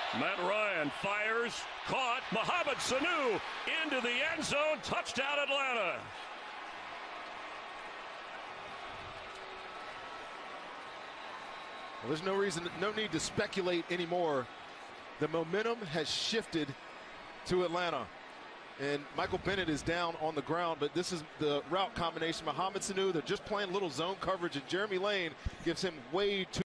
Matt Ryan fires, caught. Mohamed Sanu into the end zone. Touchdown, Atlanta. Well, there's no reason, no need to speculate anymore. The momentum has shifted to Atlanta. And Michael Bennett is down on the ground, but this is the route combination. Mohamed Sanu, they're just playing a little zone coverage, and Jeremy Lane gives him way too